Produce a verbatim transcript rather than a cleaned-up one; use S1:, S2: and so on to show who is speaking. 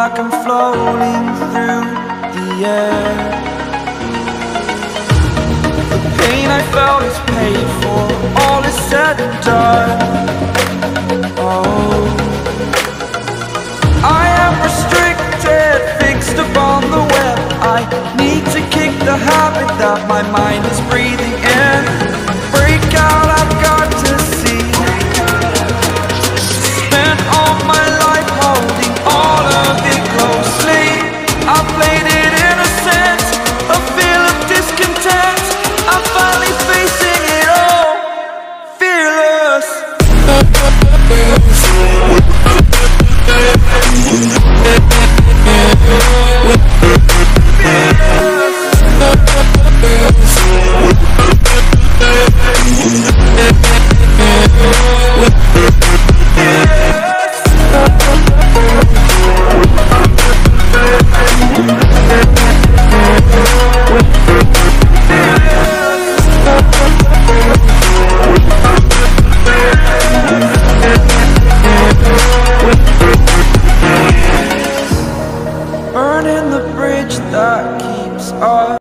S1: like I'm floating through the air. The pain I felt is paid for, all is said and done. Oh, I am restricted, fixed upon the web. I need to kick the habit that my mind is